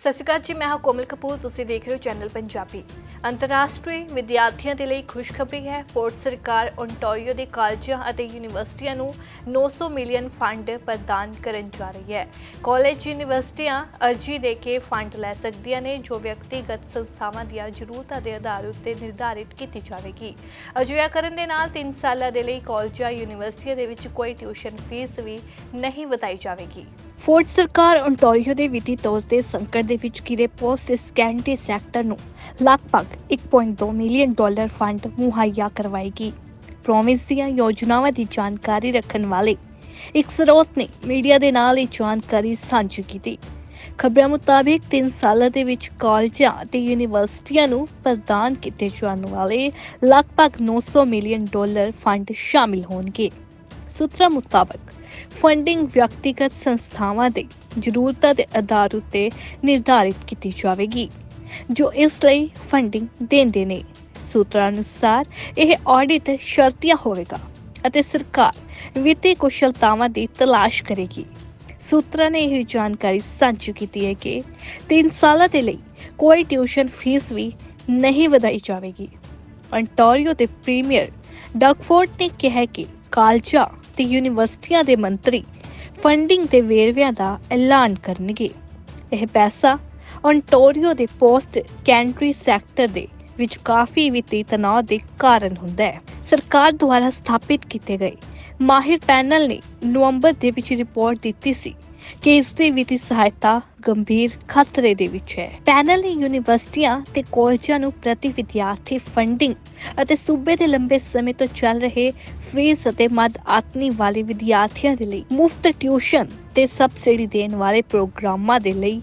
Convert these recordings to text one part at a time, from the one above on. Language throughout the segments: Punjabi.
ਸਤਿ ਸ਼੍ਰੀ ਅਕਾਲ ਜੀ, मैं हाँ कोमल कपूर। ਤੁਸੀਂ ਦੇਖ ਰਹੇ ਹੋ ਚੈਨਲ ਪੰਜਾਬੀ। ਅੰਤਰਰਾਸ਼ਟਰੀ ਵਿਦਿਆਰਥੀਆਂ ਦੇ ਲਈ ਖੁਸ਼ਖਬਰੀ ਹੈ। ਫੋਰਡ ਸਰਕਾਰ ਓਨਟਾਰੀਓ ਦੇ ਕਾਲਜਾਂ ਅਤੇ ਯੂਨੀਵਰਸਿਟੀਆਂ ਨੂੰ 900 ਮਿਲੀਅਨ ਫੰਡ ਪ੍ਰਦਾਨ ਕਰਨ ਜਾ ਰਹੀ ਹੈ। ਕਾਲਜ ਯੂਨੀਵਰਸਿਟੀਆਂ ਅਰਜੀ ਦੇ ਕੇ ਫੰਡ ਲੈ ਸਕਦੀਆਂ ਨੇ, ਜੋ ਵਿਅਕਤੀਗਤ ਸੰਸਥਾਵਾਂ ਦੀਆਂ ਜ਼ਰੂਰਤਾਂ ਦੇ ਆਧਾਰ ਉੱਤੇ ਨਿਰਧਾਰਿਤ ਕੀਤੀ ਜਾਵੇਗੀ। ਅਜਿਹਾ ਕਰਨ ਦੇ ਨਾਲ 3 ਸਾਲਾਂ ਦੇ ਲਈ ਕਾਲਜਾਂ ਯੂਨੀਵਰਸਿਟੀਆਂ ਦੇ ਵਿੱਚ ਕੋਈ ਟਿਊਸ਼ਨ ਫੀਸ ਵੀ ਨਹੀਂ ਵਧਾਈ ਜਾਵੇਗੀ। ਫੋਰਡ ਸਰਕਾਰ ਓਨਟਾਰੀਓ ਦੇ ਵਿੱਤੀ ਤੌਰ ਤੇ ਸੰਕਟ ਦੇ ਵਿੱਚ ਘਿਰੇ ਪੋਸਟ ਸੈਕੰਡਰੀ ਸੈਕਟਰ ਨੂੰ ਲਗਭਗ $1.2 ਮਿਲੀਅਨ ਫੰਡ ਮੁਹੱਈਆ ਕਰਵਾਏਗੀ। ਪ੍ਰੋਵਿੰਸ ਦੀਆਂ ਯੋਜਨਾਵਾਂ ਦੀ ਜਾਣਕਾਰੀ ਰੱਖਣ ਵਾਲੇ ਇੱਕ ਸਰੋਤ ਨੇ ਮੀਡੀਆ ਦੇ ਨਾਲ ਇਹ ਜਾਣਕਾਰੀ ਸਾਂਝੀ ਕੀਤੀ। ਖਬਰਾਂ ਮੁਤਾਬਿਕ 3 ਸਾਲਾਂ ਦੇ ਵਿੱਚ ਕਾਲਜਾਂ ਅਤੇ ਯੂਨੀਵਰਸਿਟੀਆਂ ਨੂੰ ਪ੍ਰਦਾਨ ਕੀਤੇ ਜਾਣ ਵਾਲੇ ਲਗਭਗ $900 ਮਿਲੀਅਨ ਫੰਡ ਸ਼ਾਮਿਲ ਹੋਣਗੇ। ਸੂਤਰਾਂ ਮੁਤਾਬਕ ਫੰਡਿੰਗ ਵਿਅਕਤੀਗਤ ਸੰਸਥਾਵਾਂ ਦੇ ਜ਼ਰੂਰਤਾਂ ਦੇ ਆਧਾਰ ਉੱਤੇ ਨਿਰਧਾਰਿਤ ਕੀਤੀ ਜਾਵੇਗੀ, ਜੋ ਇਸ ਲਈ ਫੰਡਿੰਗ ਦਿੰਦੇ ਨੇ। ਸੂਤਰਾਂ ਅਨੁਸਾਰ ਇਹ ਆਡਿਟ ਸ਼ਰਤੀਆ ਹੋਵੇਗਾ ਅਤੇ ਸਰਕਾਰ ਵਿੱਤੀ ਕੁਸ਼ਲਤਾਵਾਂ ਦੀ ਤਲਾਸ਼ ਕਰੇਗੀ। ਸੂਤਰਾਂ ਨੇ ਇਹ ਜਾਣਕਾਰੀ ਸਾਂਝੀ ਕੀਤੀ ਹੈ ਕਿ 3 ਸਾਲਾਂ ਦੇ ਲਈ ਕੋਈ ਟਿਊਸ਼ਨ ਫੀਸ ਵੀ ਨਹੀਂ ਵਧਾਈ ਜਾਵੇਗੀ। ਓਨਟਾਰੀਓ ਦੇ ਪ੍ਰੀਮੀਅਰ ਡਗ ਫੋਰਡ ਨੇ ਕਿਹਾ ਕਿ ਕਾਲਜਾਂ ਤੇ ਯੂਨੀਵਰਸਿਟੀਆਂ ਦੇ ਮੰਤਰੀ ਫੰਡਿੰਗ ਦੇ ਵੇਰਵਿਆਂ ਦਾ ਐਲਾਨ ਕਰਨਗੇ। ਇਹ ਪੈਸਾ ਓਨਟਾਰੀਓ ਦੇ ਪੋਸਟ ਸੈਕੰਡਰੀ ਸੈਕਟਰ ਦੇ ਵਿੱਚ ਕਾਫੀ ਵਿੱਤੀ ਤਣਾਅ ਦੇ ਕਾਰਨ ਹੁੰਦਾ ਹੈ। ਸਰਕਾਰ ਦੁਆਰਾ ਸਥਾਪਿਤ ਕੀਤੇ ਗਏ ਮਾਹਿਰ ਪੈਨਲ ਨੇ ਨਵੰਬਰ ਦੇ ਵਿੱਚ ਰਿਪੋਰਟ ਦਿੱਤੀ ਸੀ ਕਿ ਇਸ ਦੀ ਵਿੱਤੀ ਸਹਾਇਤਾ ਗੰਭੀਰ ਖਤਰੇ ਦੇ ਵਿੱਚ ਹੈ। ਪੈਨਲ ਨੇ ਯੂਨੀਵਰਸਿਟੀਆਂ ਤੇ ਕਾਲਜਾਂ ਨੂੰ ਪ੍ਰਤੀ ਵਿਦਿਆਰਥੀ ਫੰਡਿੰਗ ਅਤੇ ਸੂਬੇ ਦੇ ਲੰਬੇ ਸਮੇਂ ਤੋਂ ਚੱਲ ਰਹੇ ਫੀਸ ਅਤੇ ਮੱਧ ਆਮਦਨੀ ਵਾਲੇ ਵਿਦਿਆਰਥੀਆਂ ਦੇ ਲਈ ਮੁਫਤ ਟਿਊਸ਼ਨ ਤੇ ਸਬਸਿਡੀ ਦੇਣ ਵਾਲੇ ਪ੍ਰੋਗਰਾਮਾਂ ਦੇ ਲਈ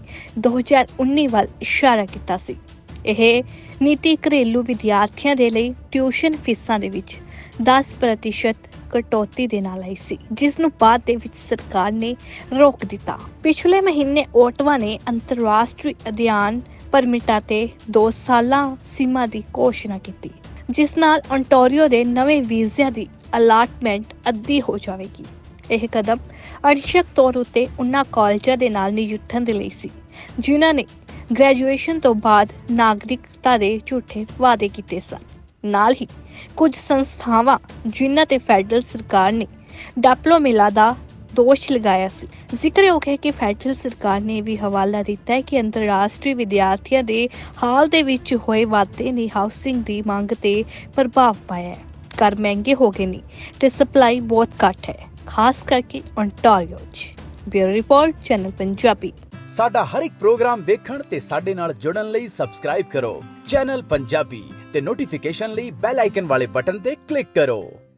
2019 ਵੱਲ ਇਸ਼ਾਰਾ ਕੀਤਾ ਸੀ। ਇਹ ਨੀਤੀ ਘਰੇਲੂ ਵਿਦਿਆਰਥੀਆਂ ਦੇ ਲਈ ਟਿਊਸ਼ਨ ਫੀਸਾਂ ਦੇ ਵਿੱਚ 10% ਕਟੌਤੀ ਦੇ ਨਾਲ ਆਈ ਸੀ, ਜਿਸ ਨੂੰ ਬਾਅਦ ਦੇ ਵਿੱਚ ਸਰਕਾਰ ਨੇ ਰੋਕ ਦਿੱਤਾ। ਪਿਛਲੇ ਮਹੀਨੇ ਓਟਵਾ ਨੇ ਅੰਤਰਰਾਸ਼ਟਰੀ ਅਧਿਐਨ ਪਰਮਿਟਾਂ ਤੇ 2 ਸਾਲਾਂ ਸੀਮਾ ਦੀ ਘੋਸ਼ਣਾ ਕੀਤੀ, ਜਿਸ ਨਾਲ ਓਨਟਾਰੀਓ ਦੇ ਨਵੇਂ ਵੀਜ਼ਿਆਂ ਦੀ ਅਲਾਟਮੈਂਟ ਅੱਧੀ ਹੋ ਜਾਵੇਗੀ। ਇਹ ਕਦਮ ਅਨਿਸ਼ਚਿਤ ਤੌਰ ਉੱਤੇ ਉਹਨਾਂ ਕਾਲਜਾਂ ਦੇ ਨਾਲ ਨਜਿੱਠਣ ਦੇ ਲਈ ਸੀ ਜਿਨ੍ਹਾਂ ਨੇ ਗ੍ਰੈਜੂਏਸ਼ਨ ਤੋਂ ਬਾਅਦ ਨਾਗਰਿਕਤਾ ਦੇ ਝੂਠੇ ਵਾਅਦੇ ਕੀਤੇ ਸਨ। ਨਾਲ ਹੀ ਕੁਝ ਸੰਸਥਾਵਾਂ ਜਿਨ੍ਹਾਂ ਤੇ ਫੈਡਰਲ ਸਰਕਾਰ ਨੇ ਡਿਪਲੋਮਾ ਦਾ ਦੋਸ਼ ਲਗਾਇਆ ਸੀ। ਜ਼ਿਕਰਯੋਗ ਹੈ ਕਿ ਫੈਡਰਲ ਸਰਕਾਰ ਨੇ ਵੀ ਹਵਾਲਾ ਦਿੱਤਾ ਹੈ ਕਿ ਅੰਤਰਰਾਸ਼ਟਰੀ ਵਿਦਿਆਰਥੀਆਂ ਦੇ ਹਾਲ ਦੇ ਵਿੱਚ ਹੋਏ ਵਾਧੇ ਨੇ ਹਾਊਸਿੰਗ ਦੀ ਮੰਗ ਤੇ ਪ੍ਰਭਾਵ ਪਾਇਆ ਹੈ। ਘਰ ਮਹਿੰਗੇ ਹੋ ਗਏ ਨੇ ਤੇ ਸਪਲਾਈ ਬਹੁਤ ਘੱਟ ਹੈ, ਖਾਸ ਕਰਕੇ ਓਨਟਾਰੀਓ 'ਚ। Bureau report, channel Punjabi. ਸਾਡਾ ਹਰ ਇੱਕ ਪ੍ਰੋਗਰਾਮ ਦੇਖਣ ਤੇ ਸਾਡੇ ਨਾਲ ਜੁੜਨ ਲਈ ਸਬਸਕ੍ਰਾਈਬ ਕਰੋ ਚੈਨਲ ਪੰਜਾਬੀ ਤੇ ਨੋਟੀਫਿਕੇਸ਼ਨ ਲਈ ਬੈਲ ਆਈਕਨ ਵਾਲੇ ਬਟਨ ਤੇ ਕਲਿੱਕ ਕਰੋ।